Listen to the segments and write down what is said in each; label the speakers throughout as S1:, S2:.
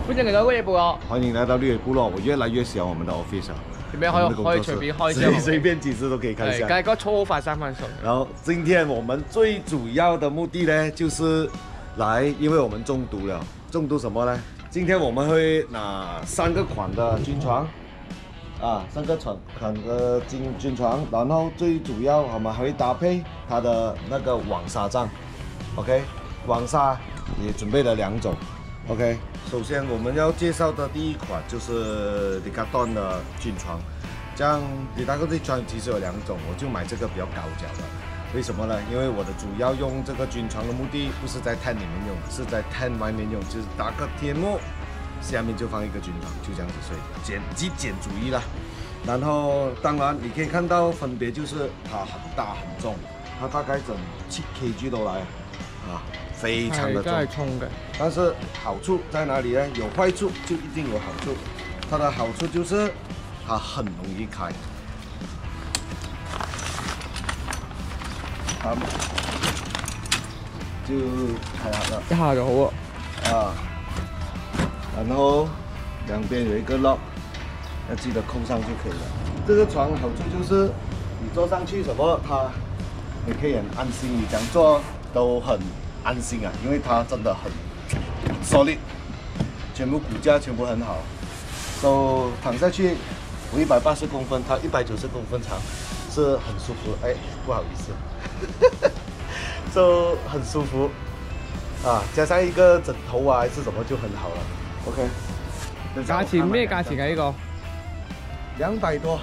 S1: 歡迎嚟到綠野部落。
S2: 歡迎來到綠野部落，我越來越喜歡我們的 office 啊。
S1: 點樣可以隨便開車？
S2: 隨便幾次都可以開下。
S1: 但係嗰粗快3分鐘。
S2: 然後今天我們最主要的目的呢，就是來，因為我們中毒了。中毒什麼呢？今天我們會拿3個款的軍床，啊，3個款的軍床，然後最主要我們還會搭配它的那個網紗帳 ，OK， 網紗也準備了2種 ，OK。首先我們要介紹的第一款就是迪卡儂的軍床，這樣迪卡儂的軍床其實有2種，我就買這個比較高腳的。為什麼呢？因為我的主要用這個軍床的目的不是在 tent 裡面用，是在 tent 外面用，就是搭個天幕，下面就放一個軍床，就這樣子睡，極簡主義啦。然後當然你可以看到分別就是它很大很重，它大概整7 kg 都來啊。非常的重，但是好處在哪裡呢？有壞處就一定有好處。它的好處就是它很容易開，就開好了，
S1: 一下就好啊。
S2: 啊，然後兩邊有一個 lock， 要記得扣上就可以了。這個床好處就是你坐上去什麼，你可以很安心，你講坐都很安心啊，因為它真的很 solid， 全部骨架全部很好，都躺下去，我180公分，它190公分長，是很舒服。哎，不好意思，就很舒服啊，加上一個枕頭啊，還是什麼就很好了。OK，
S1: 價錢咩價錢㗎呢個
S2: ？200多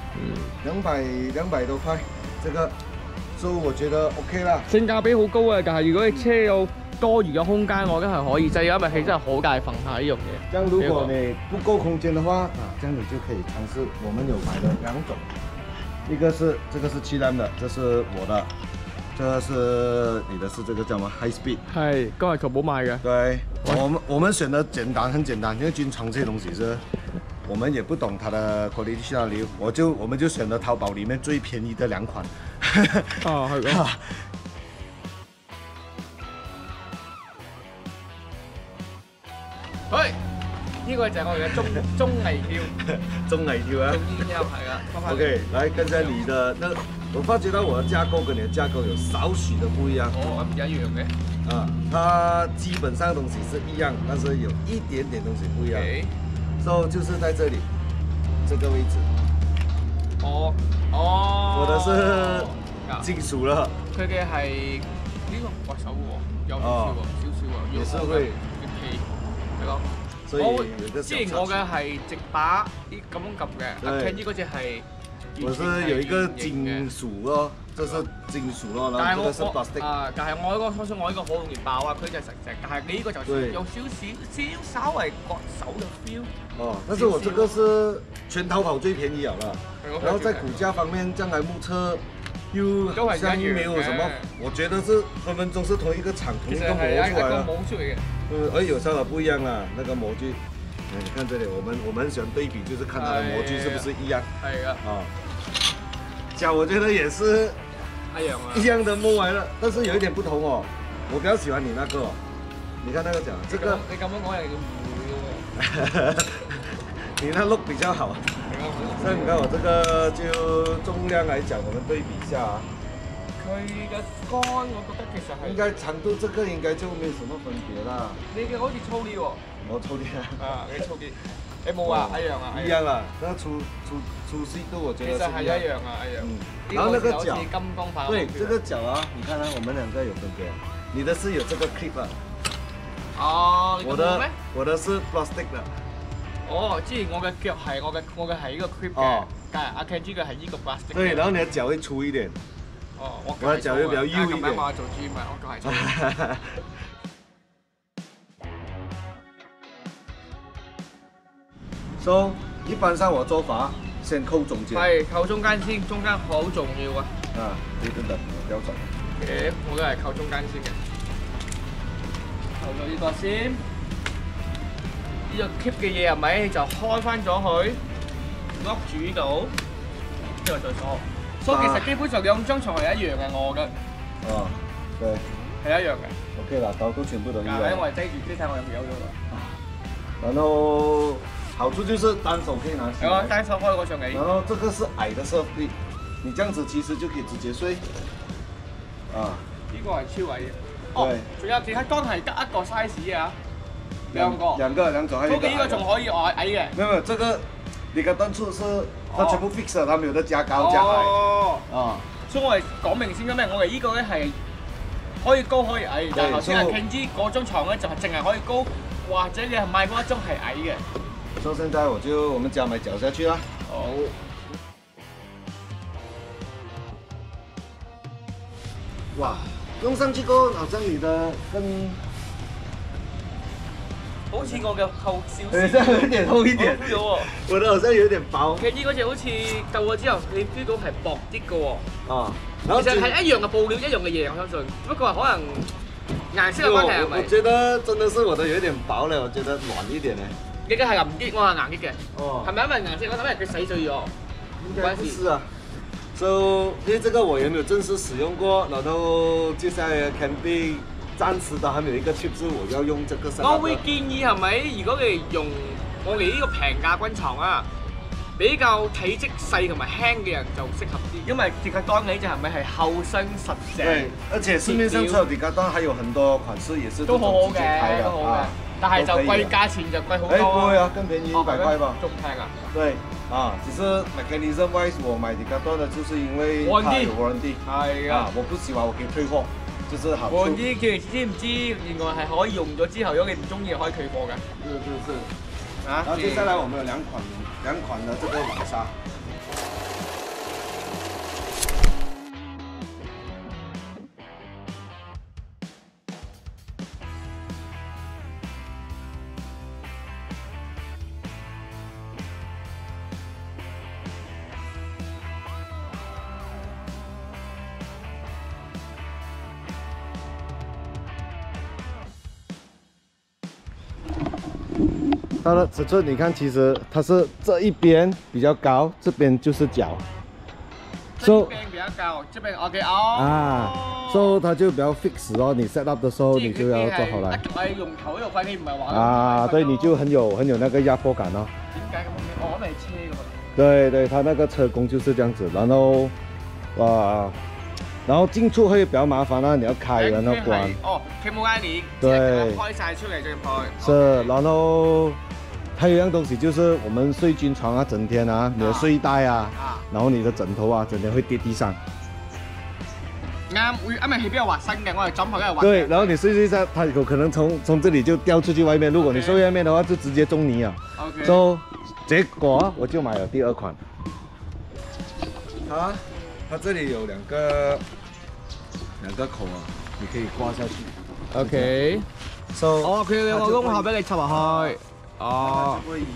S2: ，200多塊，這個。所以我覺得 OK 啦，
S1: 性價比好高啊！但係如果你車有多餘嘅空間，我覺得係可以制，因為佢真係好大份下呢樣嘢。
S2: 這樣如果你不夠空間的話，這樣你就可以嘗試我們有買的2種，一個是這個是7M的，這是我的，這是你的，是這個叫什麼 High Speed？
S1: 係，剛係淘寶買嘅。
S2: 對，我們選的簡單，很簡單，因為軍床這些東西是，我們也不懂它的 quality 去哪裡，我們就選了淘寶裡面最便宜的2款。
S1: 哦，係咁。喂，呢個就係我哋嘅綜藝跳，
S2: 綜藝跳啊！
S1: 綜藝跳係啊。
S2: OK，來，剛才你的那，我發覺到我的架構跟你的架構有少許的不一樣。
S1: 哦，咁一樣嘅。
S2: 啊，它基本上東西是一樣，但是有一點點東西不一樣。So 就是在這裡，這個位置。
S1: 哦。
S2: 我的是金屬了。
S1: 佢嘅係呢個掘手喎，有少少喎，也是會皮係咯。
S2: 所以
S1: 之前我嘅係直把啲咁樣撳嘅，阿 Ken 嗰隻係。
S2: 我是有一個金屬咯，這是金屬咯，然後這個是 plastic。
S1: 但係我呢個好容易爆啊，佢就係實淨，但係你呢個就有稍微割手嘅 feel。
S2: 哦，但是我這個是全淘寶最便宜了，然後在骨架方面，將來目測又好像沒有什麼，我覺得是分分鐘是同一個廠同一個模出來的。而有稍微不一樣啦，那個模具。你看這裡，我們喜歡對比，就是看它的模具是不是一樣。
S1: 係啊。
S2: 啊，腳我覺得也是一樣的摸來了，但是有一點不同哦。我比較喜歡你那個哦，你看那個腳，這個
S1: 你咁樣講又要誤嘅喎。
S2: 你那 look 比較好。所以你看我這個就重量來講，我們對比一下啊。
S1: 佢嘅杆我覺得其實係
S2: 應該長度這個應該就沒有什麼分別啦。
S1: 你嘅好似粗啲喎。
S2: 我粗啲
S1: 啊，你粗啲。你冇啊？一樣啊。
S2: 一樣啦，那粗細度我覺得
S1: 其實係一樣啊，一樣。
S2: 然後那個腳，
S1: 對，
S2: 這個腳啊，你看啊，我們2個有分別。你的是有這個 clip 啊。
S1: 哦，
S2: 我的是 plastic 的。
S1: 哦，之前我嘅腳係我嘅係呢個 clip 嘅，但係阿 Ken 呢個係呢個 plastic。
S2: 對，然後你的腳會粗一點。
S1: 哦，我
S2: 的腳會比較幼一點。
S1: 我做 gym 啊，我腳係粗。
S2: So 一般上我做法先扣中間。
S1: 係扣中間先，中間好重要啊。
S2: 啊，你等等，標準。
S1: 嘅，我都係扣中間先嘅。扣咗呢個先，呢個 keep 嘅嘢係咪就開翻咗佢，lock 住呢度，之後再鎖。所以其實基本上2張床係一樣嘅，我覺得。
S2: 哦，對。
S1: 係一樣嘅。
S2: OK 啦，刀都全部都一樣。
S1: 因為擠住啲睇我有冇有咗啦。
S2: 然后好处就是单手可以拿起来，
S1: 單手開個上嚟。
S2: 然後這個是矮的設備，你這樣子其實就可以直接睡。啊，
S1: 呢個係超矮嘅。哦，仲有其他當係得一個 size 啊，兩個。兩種，還有一個。呢個仲可以矮嘅。
S2: 沒有，這個你個燈柱是它全部 fix 了，它沒有得加高加矮。
S1: 哦。
S2: 啊。
S1: 所以我哋講明先嘅咩？我哋呢個咧係可以高可以矮，但係頭先阿 Kenji 嗰張床咧就係淨係可以高，或者你係買嗰一張係矮嘅。
S2: 所以現在我們加埋腳下去啦。
S1: 好。
S2: 哇，用上去過後，好像你的更
S1: 好似我嘅厚少少，
S2: 對，有點厚一點。我的好像有點薄。
S1: Kenji嗰隻好似舊咗之後，你 feel 到係薄啲嘅喎。
S2: 啊。
S1: 其實係一樣嘅布料，一樣嘅嘢，我相信。不過可能顏色嘅關係係咪？
S2: 我覺得真的是我的有點薄咧，我覺得軟一點咧。
S1: 你嘅係腍啲，我係硬啲嘅。
S2: 哦。係
S1: 咪因為顏色？我諗係佢洗碎咗。
S2: 應該不是啊。So， 因為這個我也沒有正式使用過，然後接下來肯定暫時都還沒有一個 chip 是我要用這個。
S1: 我會建議係咪？如果你用我哋呢個平價軍床啊，比較體積細同埋輕嘅人就適合啲，因為迪卡當呢隻係咪係厚身實淨？
S2: 對，而且市面上除了迪卡當，還有很多款式也是
S1: 都好好嘅，都好嘅。但係就貴價錢就貴好多。
S2: 不會啊，更便宜100塊吧。
S1: 仲平啊？
S2: 對，啊，只是 mechanism wise 我買迪卡當的，就是因為它有 warranty。係啊，我不喜歡我可以退貨，就是好處。warranty
S1: 知唔知原來係可以用咗之後，如果你唔中意可以退貨嘅？
S2: 是。啊，然後接下來我們有兩款的這個網紗。它的尺寸你看，其實它是這一邊比較高，這邊就是腳。
S1: 這邊比較高，這邊 OK 哦。
S2: 啊，所以它就比較 fix 哦。你 set up 的時候，你就要做好來。
S1: 用頭呢度塊，你唔係話。
S2: 啊，對，你就很有那個壓迫感哦。
S1: 點解咁？我咪車㗎嘛。
S2: 對，它那個車工就是這樣子，然後，然後進出會比較麻煩啦，你要開然後關。
S1: 哦，佢冇嗌你。
S2: 對。
S1: 開晒出嚟再入去。
S2: 是，然後。還有一樣東西就是我們睡軍床啊，整天啊，你的睡袋啊，然後你的枕頭啊，整天會跌地上。
S1: 啱，因為係比較滑身嘅，我哋枕頭都係滑。
S2: 對，然後你睡下，它有可能從這裡就掉出去外面。如果你睡外面的話，就直接中泥啊。
S1: OK。
S2: So，結果我就買了第二款。它這裡有兩個口啊，你可以掛下去。
S1: OK。So，哦，佢有個窿口俾你插落去。哦，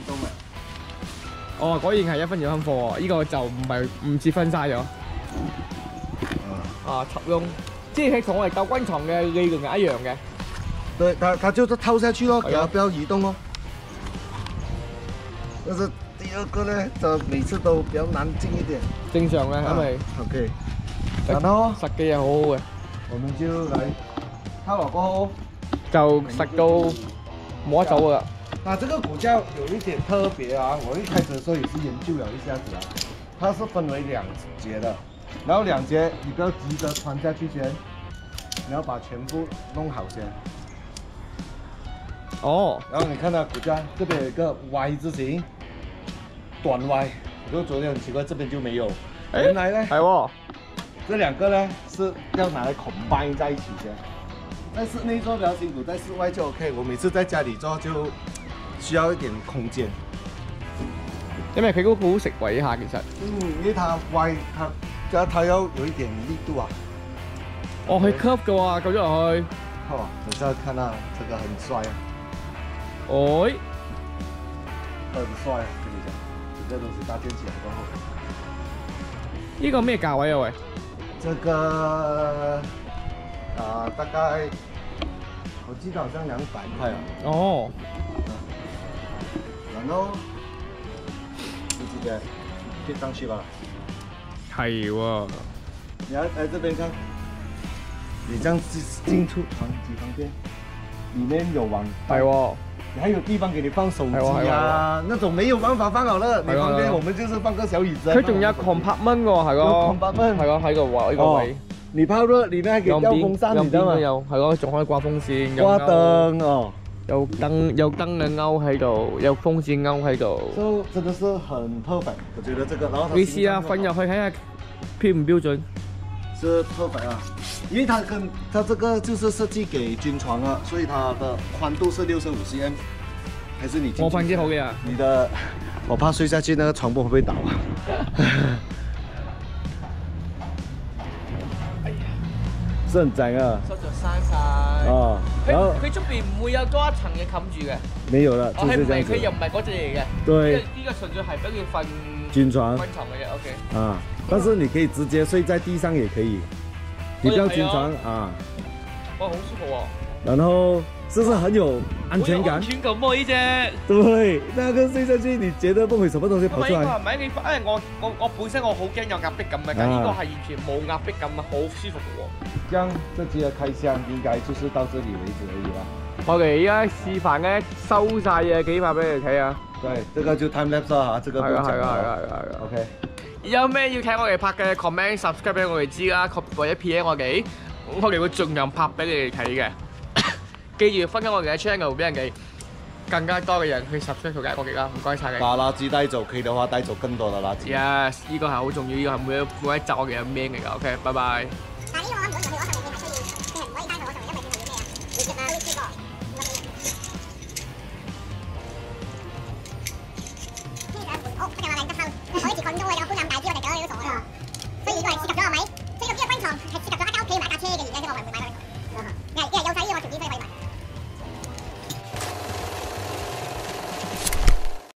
S1: 哦，果然係一分二分貨喎，呢個就唔似分晒咗。啊，插窿，即係同我哋舊軍床嘅理論係一樣嘅。
S2: 對，它就是套下去咯，給它不要移動咯。但是第二個呢，就每次都比較難進一點。
S1: 正常嘅，因為
S2: OK。然後
S1: 實機係好好嘅，
S2: 我們就來套落過後
S1: 就實到冇得走㗎啦。
S2: 那這個骨架有一點特別啊，我一開始的時候也是研究了一下子啊，它是分為兩節的，然後兩節你不要急着穿下去先，你要把全部弄好先。哦，然後你看到骨架這邊有一個 Y 字形，短 Y， 我就覺得很奇怪，這邊就沒有。原來呢，這兩個呢是要拿來 combine 在一起先。在室內做比較辛苦，在室外就 OK。我每次在家裡做就需要一點空間，
S1: 因為佢都好食位下其實。
S2: 因為它歪，它要有一點力度啊。
S1: 哦，佢 curve 嘅喎，救咗落去。
S2: 哦，你再看到這個很帥啊。
S1: 哎，
S2: 很帥啊！跟你講，這個東西搭建起來過後。
S1: 呢個咩價位啊？喂？
S2: 這個。大概我記得好像200塊啊。哦。然後就直接貼上去吧。
S1: 係喎。
S2: 你來這邊看，你這樣進出床幾方便，裡面有網。
S1: 係喎。
S2: 你还有地方给你放手機啊，那種沒有辦法放好了。你旁邊我們就是放個小椅子。
S1: 佢仲有 compartment 喎，係咯。
S2: compartment
S1: 係咯，喺個位呢個位。
S2: 你怕熱，裡面還可以吊風扇，你知道嗎？
S1: 有，係咯，仲可以掛風扇。
S2: 掛燈哦。
S1: 有燈嘅勾喺度，有風扇勾喺度。
S2: So 真的是很 perfect， 我覺得這個。然後
S1: 你試下瞓入去睇下標唔標準？
S2: 是 perfect 啊，因為它這個就是設計給軍床啊，所以它的寬度是65 cm， 還是你
S1: 我瞓幾好嘅啊？
S2: 你的，我怕睡下去那個床鋪會不會倒啊？哎呀，是很窄啊。收咗山晒。哦。佢出邊唔會有多一層嘅冚住嘅。沒有啦，就是這樣子。佢又唔係嗰隻嚟嘅。對。呢個純粹係俾佢瞓軍床嘅啫 ，OK。啊。但是你可以直接睡在地上也可以，你不要軍床啊。哇，好舒服哦。然後是不是很有安全感？安全感喎呢隻。對，那個睡下去，你覺得不會什麼東西跑出來？唔係你，因為我本身我好驚有壓迫感嘅，但呢個係完全冇壓迫感啊，好舒服嘅喎。這樣這集嘅開箱應該就是到這裡為止而已啦。我哋而家示範咧收晒嘢幾拍俾你睇啊。對，這個就 time lapse 啦，這個不講啦。係 OK。有咩要睇我哋拍嘅 comment、subscribe 俾我哋知啦，或者 PM 我哋會盡量拍俾你哋睇嘅。記住分享我哋嘅 channel 俾人哋更加多嘅人去 subscribe 同埋我哋啦，唔該晒你。把垃圾帶走，可以嘅話帶走更多嘅垃圾。Yes，呢個係好重要，呢個係每一集我哋嘅 main 嚟㗎。OK，拜拜。